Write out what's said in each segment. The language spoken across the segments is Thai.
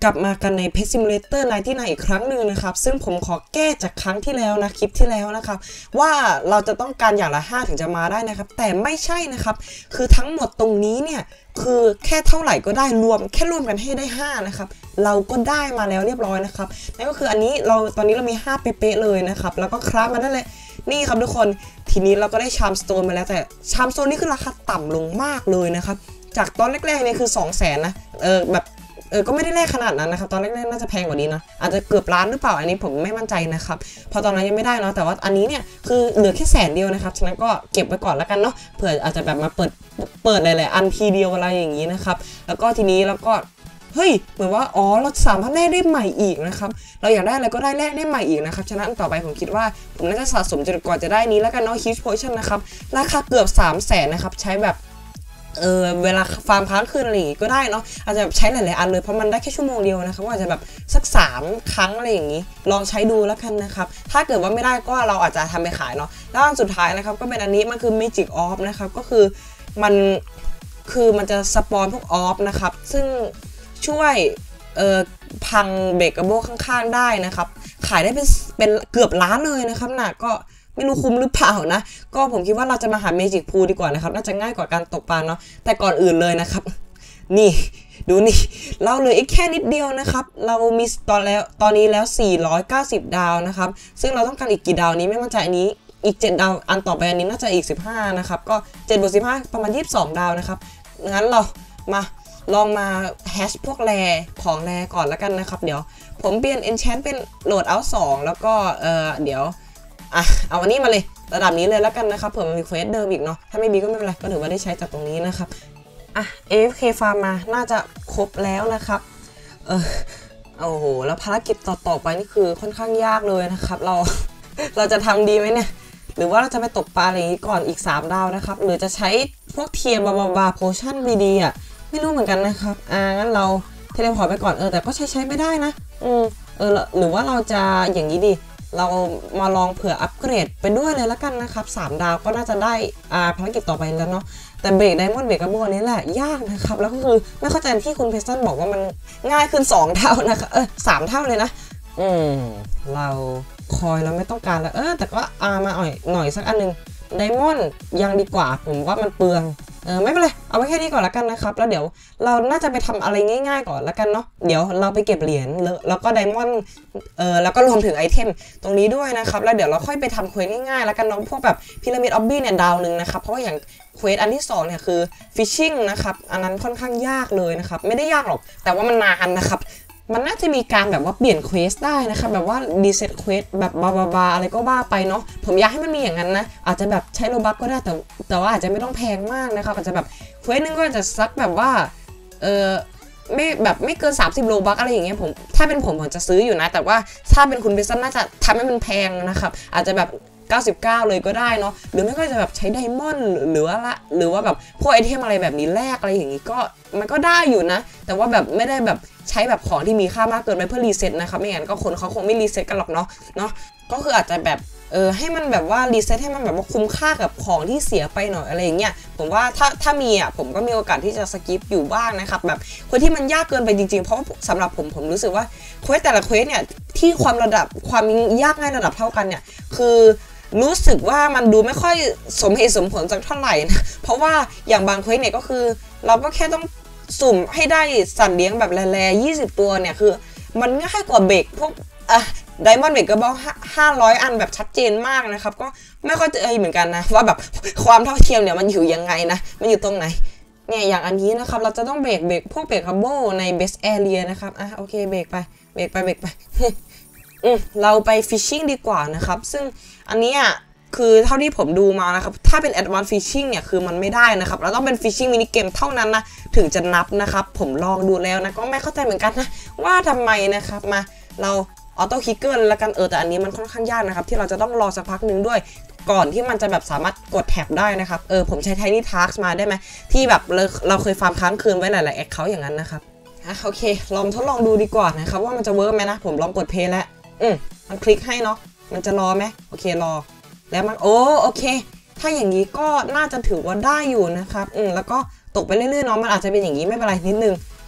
กลับมากันใน Pet Simulator 99อีกครั้งหนึ่งนะครับซึ่งผมขอแก้จากครั้งที่แล้วนะคลิปที่แล้วนะครับว่าเราจะต้องการอย่างละ5ถึงจะมาได้นะครับแต่ไม่ใช่นะครับคือทั้งหมดตรงนี้เนี่ยคือแค่เท่าไหร่ก็ได้รวมกันให้ได้5นะครับเราก็ได้มาแล้วเรียบร้อยนะครับนั่นก็คืออันนี้ตอนนี้เรามี5เป๊ะๆเลยนะครับแล้วก็คราฟมาได้เลยนี่ครับทุกคนทีนี้เราก็ได้ชามสโตนมาแล้วแต่ชามสโตนนี่คือราคาต่ำลงมากเลยนะครับจากตอนแรกๆเนี่ยคือ 200,000 นะแบบก็ไม่ได้แรกขนาดนั้นนะครับตอนแรกๆน่าจะแพงกว่านี้นะอาจจะเกือบล้านหรือเปล่าอันนี้ผมไม่มั่นใจนะครับพอตอนนั้นยังไม่ได้เนาะแต่ว่าอันนี้เนี่ยคือเหลือแค่100,000 เดียวนะครับฉะนั้นก็เก็บไว้ก่อนแล้วกันเนาะเผื่ออาจจะแบบมาเปิดหลายๆอันทีเดียวอะไรอย่างนี้นะครับแล้วก็ทีนี้แล้วก็เฮ้ยเหมือนว่าเราสามารถแลกได้ใหม่อีกนะครับเราอยากได้อะไรก็ได้แลกได้ใหม่อีกนะครับฉะนั้นต่อไปผมคิดว่าผมน่าจะสะสมจนกว่าจะได้นี้แล้วกันเนาะ Huge Potion นะครับราคาเกือบ300,000นะครับใช้แบบเวลาฟาร์มค้างคืนอะไรอย่างงี้ก็ได้เนาะอาจจะใช้หลายๆอันเลยเพราะมันได้แค่ชั่วโมงเดียวนะครับก็อาจจะแบบสัก3 ครั้งอะไรอย่างงี้ลองใช้ดูแล้วกันนะครับถ้าเกิดว่าไม่ได้ก็เราอาจจะทำไปขายเนาะแล้วอันสุดท้ายนะครับก็เป็นอันนี้มันคือ Magic Orb นะครับก็คือมันจะสปอนพวกออฟนะครับซึ่งช่วยพังเบรกกระโบข้างๆได้นะครับขายได้เป็นเกือบล้านเลยนะครับน่ะก็ไม่รู้คุ้มหรือเปล่านะก็ผมคิดว่าเราจะมาหาเมจิกพูลดีกว่านะครับน่าจะง่ายกว่าการตกปลาเนาะแต่ก่อนอื่นเลยนะครับนี่ดูนี่เราเหลืออีกแค่นิดเดียวนะครับเรามีตอนนี้แล้ว490 ดาวนะครับซึ่งเราต้องการอีกกี่ดาวนี้ไม่มั่นใจอันนี้อีก7 ดาวอันต่อไปอันนี้น่าจะอีก15นะครับก็7 บวก 15ประมาณ22 ดาวนะครับงั้นเรามาลองมาแฮชพวกของแรก่อนแล้วกันนะครับเดี๋ยวผมเปลี่ยน enchant เป็นโหลดเอาท์2แล้วก็เดี๋ยวเอาอันนี้มาเลยระดับนี้เลยแล้วกันนะครับเผื่อมันมีเควสเดิมอีกเนาะถ้าไม่มีก็ไม่เป็นไรก็ถือว่าได้ใช้จากตรงนี้นะครับAFK ฟาร์มมาน่าจะครบแล้วนะครับโอ้โหแล้วภารกิจต่อไปนี่คือค่อนข้างยากเลยนะครับเราจะทำดีไหมเนี่ยหรือว่าเราจะไปตกปลาอะไรอย่างนี้ก่อนอีก3 ดาวนะครับหรือจะใช้พวกเทียร์บาโพชั่นดีๆไม่รู้เหมือนกันนะครับงั้นเราเทเลพอร์ตไปก่อนแต่ก็ใช้ไม่ได้นะหรือว่าเราจะอย่างนี้ดีเรามาลองเผื่ออัปเกรดไปด้วยเลยแล้วกันนะครับ3 ดาวก็น่าจะได้ภารกิจต่อไปแล้วเนาะแต่เบรกไดมอนด์เบรกกระโบนี้แหละยากนะครับแล้วก็คือไม่เข้าใจที่คุณเพสตันบอกว่ามันง่ายขึ้น2 เท่านะครับ3 เท่าเลยนะเราคอยเราไม่ต้องการแล้วแต่ก็มาหน่อยสักอันนึงไดมอนด์ยังดีกว่าผมว่ามันเปลืองไม่เป็นไรเอาไว้แค่นี้ก่อนละกันนะครับแล้วเดี๋ยวเราน่าจะไปทำอะไรง่ายๆก่อนละกันเนาะเดี๋ยวเราไปเก็บเหรียญแล้วก็ไดมอนด์แล้วก็รวมถึงไอเทมตรงนี้ด้วยนะครับแล้วเดี๋ยวเราค่อยไปทำเควสง่ายๆแล้วกันเนาะพวกแบบพีระมิดออบบี้เนี่ยดาวนึงนะครับเพราะว่าอย่างเควสอันที่2เนี่ยคือฟิชชิ่งนะครับอันนั้นค่อนข้างยากเลยนะครับไม่ได้ยากหรอกแต่ว่ามันนานนะครับมันน่าจะมีการแบบว่าเปลี่ยนเควสได้นะครับแบบว่ารีเซ็ตเควสแบบบาอะไรก็บ้าไปเนาะผมอยากให้มันมีอย่างนั้นนะอาจจะแบบใช้โลบัคก็ได้แต่ว่าอาจจะไม่ต้องแพงมากนะครับอาจจะแบบเควสนึงก็จะสักแบบว่าไม่เกิน30 โลบัคอะไรอย่างเงี้ยถ้าเป็นผมจะซื้ออยู่นะแต่ว่าถ้าเป็นคุณเบสันน่าจะทำให้มันแพงนะครับอาจจะแบบ99เลยก็ได้เนาะหรือไม่ก็จะแบบใช้ไดมอนด์หรือว่าแบบพวกไอเทมอะไรแบบนี้แลกอะไรอย่างงี้ก็มันก็ได้อยู่นะแต่ว่าแบบไม่ได้แบบใช้แบบของที่มีค่ามากเกินไปเพื่อรีเซ็ตนะครับไม่งั้นก็คนเขาคงไม่รีเซ็ตกันหรอกเนาะก็คืออาจจะแบบให้มันแบบว่ารีเซ็ตให้มันแบบว่าคุ้มค่ากับของที่เสียไปหน่อยอะไรอย่างเงี้ยผมว่าถ้ามีผมก็มีโอกาสที่จะสกิปอยู่บ้างนะครับแบบคนที่มันยากเกินไปจริงๆเพราะว่าสำหรับผมรู้สึกว่าเควสแต่ละเควสเนี่ยที่ความยากง่ายระดับเท่ากันเนี่ยคือรู้สึกว่ามันดูไม่ค่อยสมเหตุสมผลสักเท่าไหร่นะเพราะว่าอย่างบางเควสเนี่ยก็คือเราก็แค่ต้องสุ่มให้ได้สัตว์เลี้ยงแบบแร่20 ตัวเนี่ยคือมันง่ายกว่าเบรกพวกไดมอนด์เบรกก็บอก500 อันแบบชัดเจนมากนะครับก็ไม่ค่อยจะเหมือนกันนะว่าแบบความเท่าเทียมเนี่ยมันอยู่ยังไงนะมันอยู่ตรงไหนเนี่ยอย่างอันนี้นะครับเราจะต้องเบรกพวกเบรกคัมโบในเบสแอเรียนะครับโอเคเบรกไปเราไปฟิชชิ่งดีกว่านะครับซึ่งอันนี้คือเท่าที่ผมดูมานะครับถ้าเป็น Advanced Fishing เนี่ยคือมันไม่ได้นะครับเราต้องเป็น Fishing Mini Game เท่านั้นนะถึงจะนับนะครับผมลองดูแล้วนะก็ไม่เข้าใจเหมือนกันนะว่าทำไมนะครับมาเราออโต้คลิกเกอร์แล้วกันแต่อันนี้มันค่อนข้างยากนะครับที่เราจะต้องรอสักพักหนึ่งด้วยก่อนที่มันจะแบบสามารถกดแท็บได้นะครับผมใช้ Tiny Tasks มาได้ไหมที่แบบเราเคยฟาร์มค้างคืนไว้หลายๆแอคเคาท์อย่างนั้นนะครับโอเคลองทดลองดูดีกว่านะครับว่ามันจะเวิร์กไหมนะผมลองกดเพลย์แล้วมันคลิกให้เนาะมันจะรอไหมโอเครอแล้วมันโอเคถ้าอย่างนี้ก็น่าจะถือว่าได้อยู่นะครับแล้วก็ตกไปเรื่อยๆเนาะมันอาจจะเป็นอย่างนี้ไม่เป็นไรนิดนึง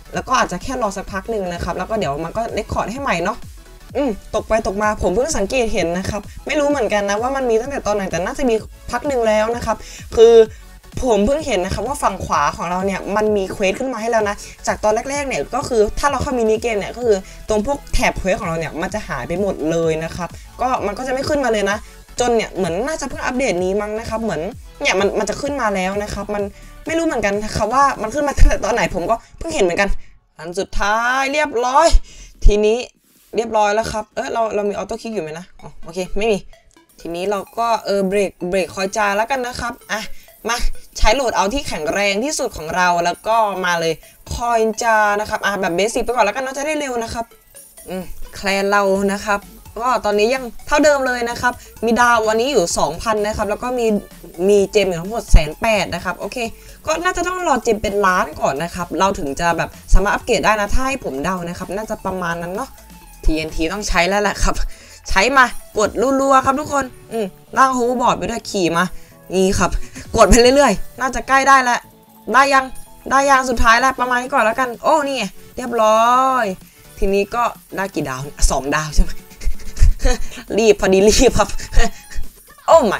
แล้วก็อาจจะแค่รอสักพักหนึ่งนะครับแล้วก็เดี๋ยวมันก็เรคคอร์ดให้ใหม่เนาะตกไปตกมาผมเพิ่งสังเกตเห็นนะครับไม่รู้เหมือนกันนะว่ามันมีตั้งแต่ตอนไหนแต่น่าจะมีพักหนึ่งแล้วนะครับคือผมเพิ่งเห็นนะครับว่าฝั่งขวาของเราเนี่ยมันมีเควสขึ้นมาให้แล้วนะจากตอนแรกๆเนี่ยก็คือถ้าเราเข้ามินิเกมเนี่ยก็คือตรงพวกแถบเควสของเราเนี่ยมันจะหายไปหมดเลยนะครับก็มันก็จะไม่ขึ้นมาเลยนะจนเนี่ยเหมือนน่าจะเพิ่งอัปเดตนี้มั้งนะครับเหมือนเนี่ยมันจะขึ้นมาแล้วนะครับมันไม่รู้เหมือนกันนะครับว่ามันขึ้นมาตั้งแต่ตอนไหนผมก็เพิ่งเห็นเหมือนกันอันสุดท้ายเรียบร้อยทีนี้เรียบร้อยแล้วครับเรามีออโต้คลิกอยู่ไหมนะโอเคไม่มีทีนี้เราก็เบรกคอยจาแล้วกันนะครับมาใช้โหลดเอาที่แข็งแรงที่สุดของเราแล้วก็มาเลยคอยจานะครับแบบเบสิกไปก่อนแล้วกันเนาะจะได้เร็วนะครับแคลนเรานะครับก็ตอนนี้ยังเท่าเดิมเลยนะครับมีดาววันนี้อยู่ 2,000 นะครับแล้วก็มีเจมอยู่ทั้งหมด180,000นะครับโอเคก็น่าจะต้องรอเจมเป็นล้านก่อนนะครับเราถึงจะแบบสามารถอัปเกรดได้นะถ้าให้ผมเดานะครับน่าจะประมาณนั้นเนาะ TNT ต้องใช้แล้วแหละครับใช้มากดรัวๆครับทุกคนล่างโฮเวอร์บอร์ดไปด้วยขี่มานี่ครับกดไปเรื่อยๆน่าจะใกล้ได้แล้วได้ยังสุดท้ายแล้วประมาณนี้ก่อนแล้วกันโอ้นี่เรียบร้อยทีนี้ก็ได้กี่ดาว2 ดาวใช่ไหม รีบพอดีรีบครับ โอ้ my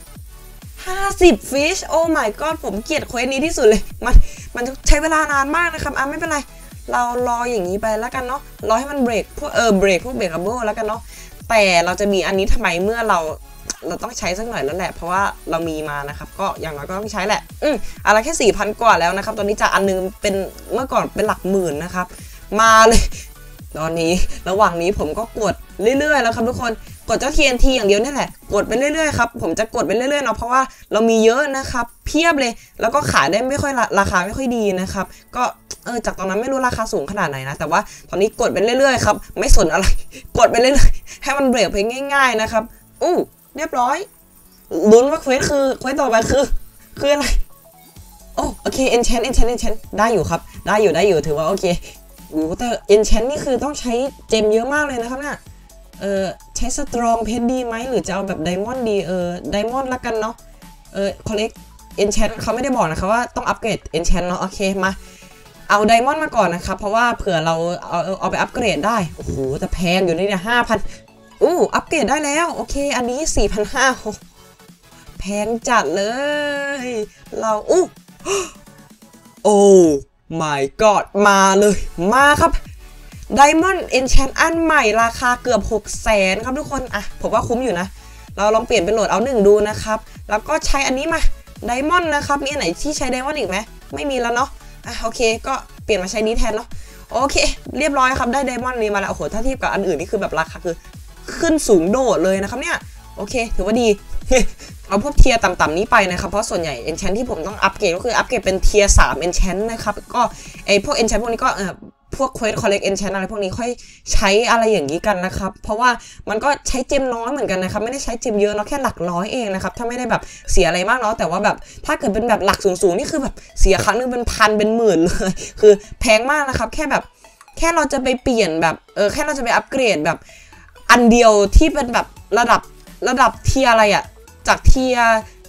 50 ฟิชโอ้ my god ผมเกลียดเควสนี้ที่สุดเลยมันใช้เวลานานมากนะครับไม่เป็นไรเรารออย่างนี้ไปแล้วกันเนาะรอให้มันเบรกพวกเบรกพวกเบรกอัพเบิลแล้วกันเนาะแต่เราจะมีอันนี้ทำไมเมื่อเราต้องใช้สักหน่อยแล้วแหละเพราะว่าเรามีมานะครับก็อย่างน้อยก็ต้องใช้แหละอะไรแค่ 4,000 กว่าแล้วนะครับตอนนี้จากอันนึงเป็นเมื่อก่อนเป็นหลักหมื่นนะครับมาเลยตอนนี้ระหว่างนี้ผมก็กดเรื่อยๆแล้วครับทุกคนกดเจ้า TNT อย่างเดียวนี่แหละกดไปเรื่อยๆครับผมจะกดไปเรื่อยๆเนาะเพราะว่าเรามีเยอะนะครับเพียบเลยแล้วก็ขายได้ไม่ค่อยราคาไม่ค่อยดีนะครับก็จากตอนนั้นไม่รู้ราคาสูงขนาดไหนนะแต่ว่าตอนนี้กดไปเรื่อยๆครับไม่สนอะไรกดไปเรื่อยๆให้มันเบรกไปง่ายๆนะครับเรียบร้อยลุ้นว่าเควสต่อไปคืออะไรโอเค enchant ได้อยู่ครับได้อยู่ถือว่าโอเคแต่ enchant นี่คือต้องใช้เจมเยอะมากเลยนะครับเนี่ยใช้ strong เพชรดีไหมหรือจะเอาแบบ diamond ดีdiamond ละกันเนาะcollect enchant เขาไม่ได้บอกนะคะว่าต้องอัปเกรด enchant เนาะโอเคมาเอา diamond มาก่อนนะครับเพราะว่าเผื่อเราเอาไปอัปเกรดได้โอ้โหแต่แพงอยู่นี่เนี่ย 5,000อัปเกรดได้แล้วโอเคอันนี้ 4,500 แพงจัดเลยเราโอ้ my god มาเลยมาครับ Diamond Enchant อันใหม่ราคาเกือบ 600,000 ครับทุกคนผมว่าคุ้มอยู่นะเราลองเปลี่ยนเป็นโหลดเอา1ดูนะครับแล้วก็ใช้อันนี้มา Diamond นะครับมีอันไหนที่ใช้ Diamond อีกไหมไม่มีแล้วเนาะโอเคก็เปลี่ยนมาใช้นี้แทนเนาะโอเคเรียบร้อยครับได้ Diamond นี้มาแล้วโอ้โหถ้าเทียบกับอันอื่นนี่คือแบบราคาคือขึ้นสูงโดดเลยนะครับเนี่ยโอเคถือว่าดี เอาพวกเทียร์ต่ำๆนี้ไปนะครับเพราะส่วนใหญ่ enchant ที่ผมต้องอัปเกรดก็คืออัปเกรดเป็นเทียร์3 enchant นะครับก็พวก enchant พวกนี้ก็พวก quest collect enchant อะไรพวกนี้ค่อยใช้อะไรอย่างนี้กันนะครับเพราะว่ามันก็ใช้เจมน้อยเหมือนกันนะครับไม่ได้ใช้เจมเยอะเนาะแค่หลักร้อยเองนะครับถ้าไม่ได้แบบเสียอะไรมากเนาะแต่ว่าแบบถ้าเกิดเป็นแบบหลักสูงๆนี่คือแบบเสียครั้งนึงเป็นพันเป็นหมื่นเลยคือแพงมากนะครับแค่เราจะไปเปลี่ยนแบบแค่เราจะไปอัปเกรดแบบอันเดียวที่เป็นแบบระดับเทียอะไรจากเทีย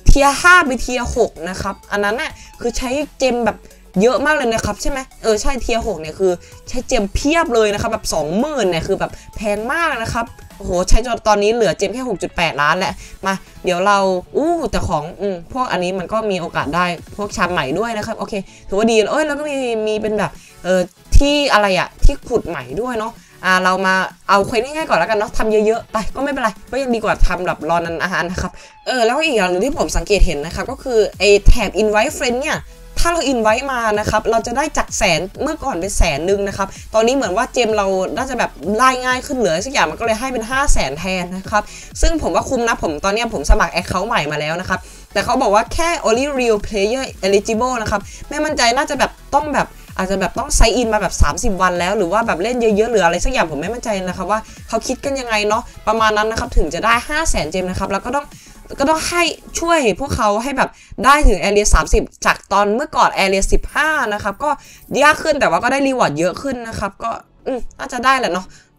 5ไปเทีย6นะครับอันนั้นน่ะคือใช้เจมแบบเยอะมากเลยนะครับใช่ไหมใช่เทีย6เนี่ยคือใช้เจมเพียบเลยนะครับแบบ 20,000 เนี่ยคือแบบแพงมากนะครับโอ้โหใช้จนตอนนี้เหลือเจมแค่ 6.8 ล้านแล้วมาเดี๋ยวเราแต่ของพวกอันนี้มันก็มีโอกาสได้พวกชามใหม่ด้วยนะครับโอเคถือว่าดีแล้วก็มีเป็นแบบที่อะไรที่ขุดใหม่ด้วยเนาะเรามาเอาเควสง่ายๆก่อนแล้วกันเนาะทำเยอะๆไปก็ไม่เป็นไรก็ยังดีกว่าทำแบบรอนานอาหารนะครับแล้วอีกอย่างหนึ่งที่ผมสังเกตเห็นนะครับก็คือไอ้แถบ invite friend เนี่ยถ้าเรา invite มานะครับเราจะได้จาก100,000เมื่อก่อนเป็น100,000นะครับตอนนี้เหมือนว่าเจมเราน่าจะแบบไล่ง่ายขึ้นเหลือสักอย่างมันก็เลยให้เป็น500,000แทนนะครับซึ่งผมว่าคุ้มนะตอนนี้ผมสมัคร account ใหม่มาแล้วนะครับแต่เขาบอกว่าแค่ only real player eligible นะครับไม่มั่นใจน่าจะแบบต้องแบบอาจจะแบบต้องไซน์อินมาแบบ30 วันแล้วหรือว่าแบบเล่นเยอะๆหรืออะไรสักอย่างผมไม่มั่นใจนะครับว่าเขาคิดกันยังไงเนาะประมาณนั้นนะครับถึงจะได้500,000 เจมนะครับแล้วก็ต้องให้ช่วยพวกเขาให้แบบได้ถึง Area 30จากตอนเมื่อก่อน Area 15นะครับก็ยากขึ้นแต่ว่าก็ได้รีวอร์ดเยอะขึ้นนะครับก็น่าจะได้แหละเนาะ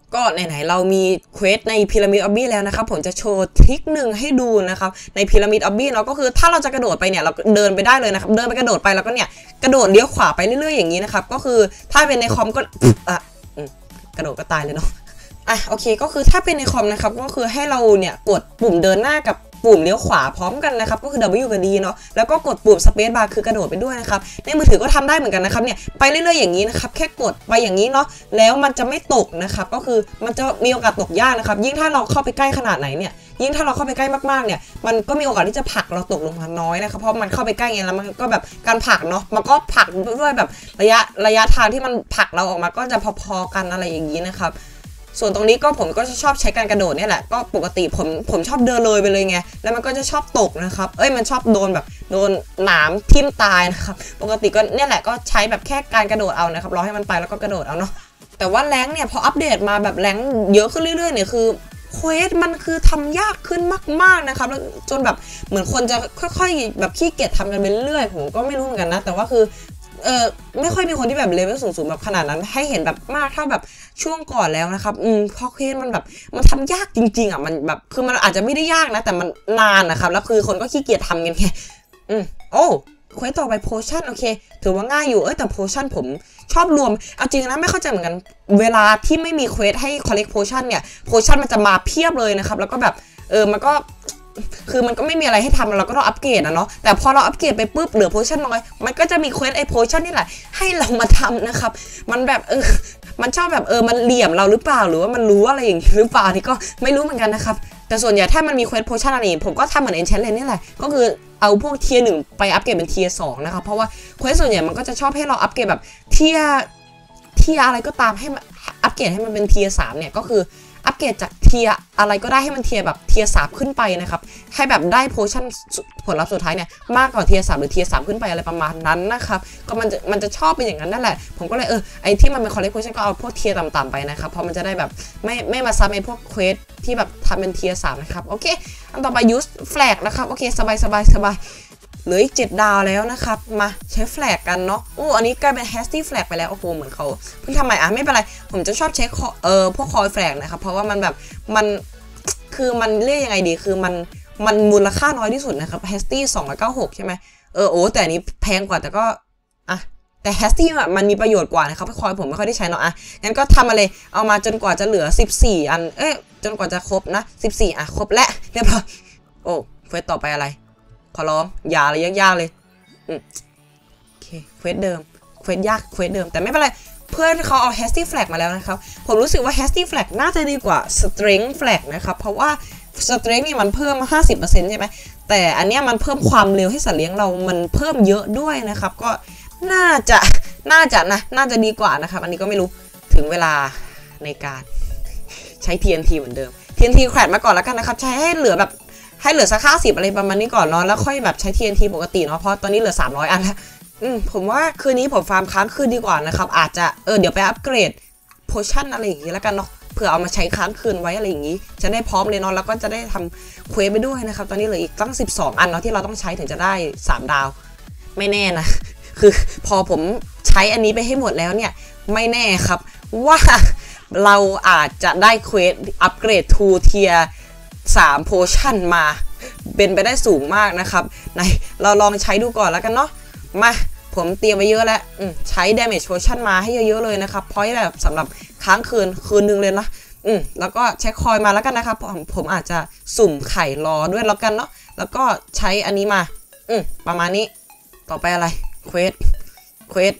ก็ไหนๆเรามีเควสในพีระมิดออบบี้แล้วนะครับผมจะโชว์ทริคหนึ่งให้ดูนะครับในพีระมิดออบบี้เนาะก็คือถ้าเราจะกระโดดไปเนี่ยเราเดินไปได้เลยนะครับเดินไปกระโดดไปแล้วก็เนี่ยกระโดดเลี้ยวขวาไปเรื่อยๆอย่างนี้นะครับก็คือถ้าเป็นในคอมก็กระโดดก็ตายเลยเนาะโอเคก็คือถ้าเป็นในคอมนะครับก็คือให้เราเนี่ยกดปุ่มเดินหน้ากับปุ่มเลี้ยวขวาพร้อมกันนะครับก็คือ W กับ D เนาะแล้วก็กดปุ่ม Space Bar คือกระโดดไปด้วยนะครับในมือถือก็ทำได้เหมือนกันนะครับเนี่ยไปเรื่อยๆอย่างนี้นะครับแค่กดไปอย่างนี้เนาะแล้วมันจะไม่ตกนะครับก็คือมันจะมีโอกาสตกยากนะครับยิ่งถ้าเราเข้าไปใกล้ขนาดไหนเนี่ยยิ่งถ้าเราเข้าไปใกล้มากๆเนี่ยมันก็มีโอกาสที่จะผลักเราตกลงมาน้อยนะครับเพราะมันเข้าไปใกล้ไงแล้วมันก็แบบการผลักเนาะมันก็ผลักด้วยแบบระยะทางที่มันผลักเราออกมาก็จะพอๆกันอะไรอย่างนี้นะครับส่วนตรงนี้ก็ผมก็ชอบใช้การกระโดดเนี่ยแหละก็ปกติผมชอบเดินเลยไปเลยไงแล้วมันก็จะชอบตกนะครับมันชอบโดนหนามทิ่มตายนะครับปกติก็เนี่ยแหละก็ใช้แบบแค่การกระโดดเอานะครับรอให้มันไปแล้วก็กระโดดเอาเนาะแต่ว่าแรงเนี่ยพออัปเดตมาแบบแรงเยอะขึ้นเรื่อยๆเนี่ยคือเควสมันคือทำยากขึ้นมากๆนะครับแล้วจนแบบเหมือนคนจะค่อยๆแบบขี้เกียจทำกันไปเรื่อยๆผมก็ไม่รู้เหมือนกันนะแต่ว่าคือไม่ค่อยมีคนที่แบบเลเวลสูงๆแบบขนาดนั้นให้เห็นแบบมากเท่าแบบช่วงก่อนแล้วนะครับเพราะเควสมันแบบมันทำยากจริงๆมันแบบคือมันอาจจะไม่ได้ยากนะแต่มันนานนะครับแล้วคือคนก็ขี้เกียจทำกันไงโอ้เควสต่อไปโพชั่นโอเคถือว่าง่ายอยู่แต่โพชั่นผมชอบรวมเอาจริงนะไม่เข้าใจเหมือนกันเวลาที่ไม่มีเควสให้ collect potion เนี่ยโพชั่นมันจะมาเพียบเลยนะครับแล้วก็แบบมันก็คือมันก็ไม่มีอะไรให้ทำเราก็ต้องอัปเกรดเนาะแต่พอเราอัปเกรดไปปุ๊บเหลือโพชั่นน้อยมันก็จะมีเควสไอโพชั่นนี่แหละให้เรามาทำนะครับมันแบบมันชอบแบบมันเหลี่ยมเราหรือเปล่าหรือว่ามันรู้อะไรอย่างนี้หรือเปล่านี่ก็ไม่รู้เหมือนกันนะครับแต่ส่วนใหญ่ถ้ามันมีเควสโพชั่นอะไรผมก็ทำเหมือน Enchantment นี่แหละก็คือเอาพวกเทียร์ 1ไปอัปเกรดเป็นเทียร์ 2นะครับเพราะว่าเควสส่วนใหญ่มันก็จะชอบให้เราอัปเกรดแบบเทียร์อะไรก็ตามให้อัปเกรดให้มันเป็นเทียร์ 3เนี่ยก็คืออัปเกรดจากเทียอะไรก็ได้ให้มันเทียแบบเทีย3ขึ้นไปนะครับให้แบบได้โพชั่นผลลัพธ์สุดท้ายเนี่ยมากกว่าเทีย3หรือเทีย3ขึ้นไปอะไรประมาณนั้นนะครับก็มันจะชอบเป็นอย่างนั้นนั่นแหละผมก็เลยไอที่มันเป็นคอลเลกชันก็เอาพวกเทียต่ำๆไปนะครับเพราะมันจะได้แบบไม่มาซ้ำไอพวกเควสที่แบบทำเป็นเทีย3นะครับโอเคอันต่อไปยูสแฟลกนะครับโอเคสบายเหลืออีก7 ดาวแล้วนะครับมาใช้แฟลกกันเนาะอันนี้กลายเป็นแฮสตี้แฟลกไปแล้วโอ้โหเหมือนเขาเพิ่งทำใหม่ไม่เป็นไรผมจะชอบใช้พวกคอยแฟลกนะครับเพราะว่ามันแบบมันคือมันเรียกยังไงดีคือมันมูลค่าน้อยที่สุดนะครับแฮสตี้296ใช่ไหมแต่อันนี้แพงกว่าแต่ก็แต่แฮสตี้มันมีประโยชน์กว่านะครับคอยผมไม่ค่อยได้ใช้เนาะงั้นก็ทำมาเลยเอามาจนกว่าจะเหลือ14อันจนกว่าจะครบนะ14ครบและเรียบร้อยเควสต่อไปอะไรขอร้องอย่าอะไรยากๆเลยโอเคเควสเดิมเควสยากเควสเดิมแต่ไม่เป็นไรเพื่อนเขาเอา Hasty Flag มาแล้วนะครับผมรู้สึกว่า Hasty Flag น่าจะดีกว่า Strength Flag นะครับเพราะว่า Strength นี่มันเพิ่ม 50% ใช่ไหมแต่อันเนี้ยมันเพิ่มความเร็วให้สัตว์เลี้ยงเรามันเพิ่มเยอะด้วยนะครับก็น่าจะดีกว่านะครับอันนี้ก็ไม่รู้ถึงเวลาในการใช้ TNT เหมือนเดิม TNT แขวนมาก่อนแล้วกันนะครับใช้ให้เหลือสัก50อะไรประมาณนี้ก่อนเนาะแล้วค่อยแบบใช้ TNT ปกติเนาะเพราะตอนนี้เหลือ300อันแล้วผมว่าคืนนี้ผมฟาร์มค้างคืนดีกว่านะครับอาจจะเดี๋ยวไปอัปเกรดโพชั่นอะไรอย่างงี้แล้วกันเนาะเผื่อเอามาใช้ค้างคืนไว้อะไรอย่างงี้จะได้พร้อมเลยเนาะแล้วก็จะได้ทำเควสไปด้วยนะครับตอนนี้เหลืออีกตั้ง12อันเนาะที่เราต้องใช้ถึงจะได้3 ดาวไม่แน่นะคือพอผมใช้อันนี้ไปให้หมดแล้วเนี่ยไม่แน่ครับว่าเราอาจจะได้เควสอัปเกรด2เทียร์3โพชั่นมาเป็นไปได้สูงมากนะครับเราลองใช้ดูก่อนแล้วกันเนาะมาผมเตรียมไว้เยอะแล้วใช้ damage potion มาให้เยอะๆเลยนะครับเพราะแบบสำหรับค้างคืนนึงเลยนะแล้วก็ใช้คอยมาแล้วกันนะครับผมอาจจะสุ่มไข่รอด้วยแล้วกันเนาะแล้วก็ใช้อันนี้มาประมาณนี้ต่อไปอะไรเควส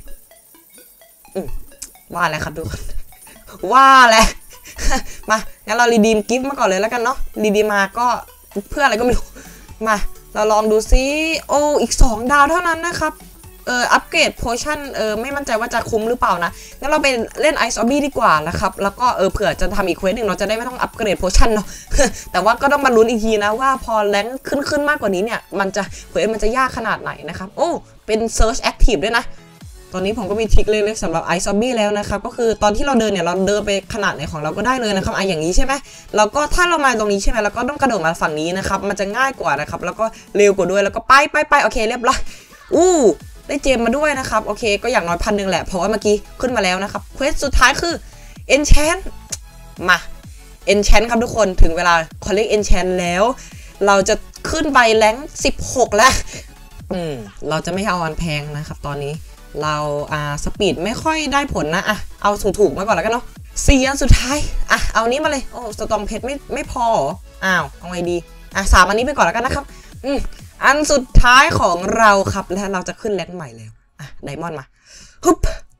ว่าอะไรครับทุกคนว่าแหละมางั้นเรารีดีมกิฟต์มาก่อนเลยแล้วกันเนาะรีดีมมาก็เพื่ออะไรก็ไม่รู้มาเราลองดูซิอีก2 ดาวเท่านั้นนะครับอัปเกรดโพชั่นไม่มั่นใจว่าจะคุ้มหรือเปล่านะงั้นเราไปเล่นไอซ์ออบบี้ดีกว่านะครับแล้วก็เผื่อจะทำอีกเควสหนึ่งเราจะได้ไม่ต้องอัปเกรดโพชั่นเนาะ แต่ว่าก็ต้องมาลุ้นอีกทีนะว่าพอแรงขึ้นมากกว่านี้เนี่ยเควสมันจะยากขนาดไหนนะครับเป็น Search Active ด้วยนะตอนนี้ผมก็มีทริคเล็กๆสำหรับไอซ์ออบบี้แล้วนะครับก็คือตอนที่เราเดินเนี่ยเราเดินไปขนาดไหนของเราก็ได้เลยนะครับอย่างนี้ใช่ไหมแล้วก็ถ้าเรามาตรงนี้ใช่ไหมเราก็ต้องกระโดดมาฝั่งนี้นะครับมันจะง่ายกว่านะครับแล้วก็เร็วกว่าด้วยแล้วก็ไปโอเคเรียบร้อยได้เจมมาด้วยนะครับโอเคก็อย่างน้อย1,000แหละเพราะว่าเมื่อกี้ขึ้นมาแล้วนะครับเควสสุดท้ายคือ Enchant มา enchant ครับทุกคนถึงเวลา collect enchant แล้วเราจะขึ้นไปแรง16แล้วเราจะไม่เอาอันแพงนะครับตอนนี้เราสปีดไม่ค่อยได้ผลนะเอาถูกๆมาก่อนแล้วกันเนาะ4อันสุดท้ายเอานี้มาเลยโอ้สตอมเพชรไม่พออ้าวเอาไงดี3อันนี้ไปก่อนแล้วกันนะครับอันสุดท้ายของเราครับและเราจะขึ้นแรงใหม่แล้วไดมอนด์มาฮึบ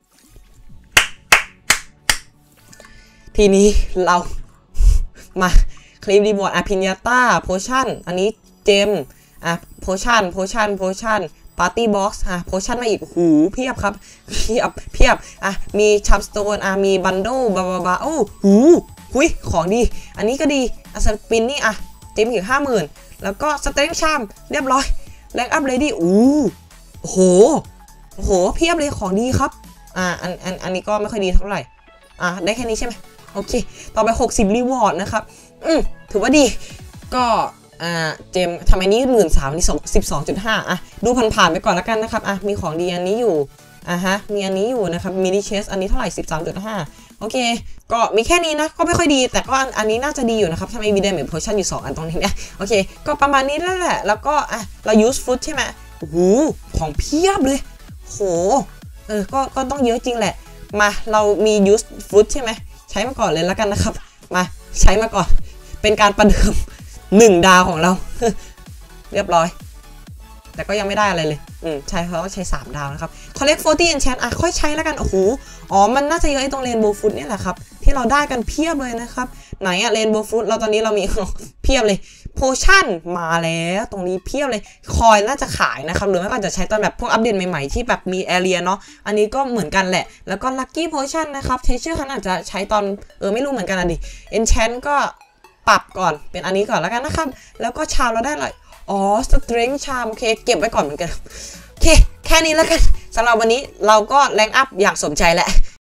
ทีนี้เรามาคลิปรีบอร์ดพิญญาต้าโพชั่นอันนี้เจมโพชั่นปาร์ตี้บ็อกซ์โพชั่นมาอีกหูเพียบครับเพียบมีชับสโตนมีบันโดบาโอ้หูหุยของดีอันนี้ก็ดีสปินนี่เจมอีก50,000แล้วก็สเต็งชามเรียบร้อยแรงอัพเลดี้โอ้โหเพียบเลยของดีครับอันนี้ก็ไม่ค่อยดีเท่าไหร่ได้แค่นี้ใช่ไหมโอเคต่อไป60รีวอร์ดนะครับถือว่าดีก็เจมทำไมนี้13,000นี่12.5ดูผ่านๆไปก่อนแล้วกันนะครับมีของดีอันนี้อยู่มีอันนี้อยู่นะครับมินิเชสอันนี้เท่าไหร่ 13.5โอเคก็มีแค่นี้นะก็ไม่ค่อยดีแต่ก็อันนี้น่าจะดีอยู่นะครับทำไมมีเดเมจโพชั่นอยู่2อันตรงนี้เนี่ยโอเคก็ประมาณนี้แล้วแหละแล้วก็เรายูสฟุตใช่ไหมโอ้โหของเพียบเลยโหก็ต้องเยอะจริงแหละมาเรามียูสฟุตใช่ไหมใช้มาก่อนเลยแล้วกันนะครับมาใช้มาก่อนเป็นการประเดิม1 ดาวของเราเรียบร้อยแต่ก็ยังไม่ได้อะไรเลยใช่เพราะว่าใช้3 ดาวนะครับ collect 40 enchant ค่อยใช้แล้วกันโอ้โหมันน่าจะเยอะไอ้ตรง rainbow fruit นี่แหละครับที่เราได้กันเพียบเลยนะครับไหนrainbow fruit เราตอนนี้เรามี เพียบเลย potion มาแล้วตรงนี้เพียบเลยคอยน่าจะขายนะครับหรือไม่ก็จะใช้ตอนแบบพวกอัปเดตใหม่ๆที่แบบมี area เนาะอันนี้ก็เหมือนกันแหละแล้วก็ lucky potion นะครับ treasure hunt อาจจะใช้ตอนไม่รู้เหมือนกันดิ enchant ก็ปรับก่อนเป็นอันนี้ก่อนแล้วกันนะครับแล้วก็ชามเราได้อะไรstrength charm โอเคเก็บไว้ก่อนเหมือนกันโอเคแค่นี้แล้วกันสำหรับวันนี้เราก็แรงอัพอย่างสมใจแหละ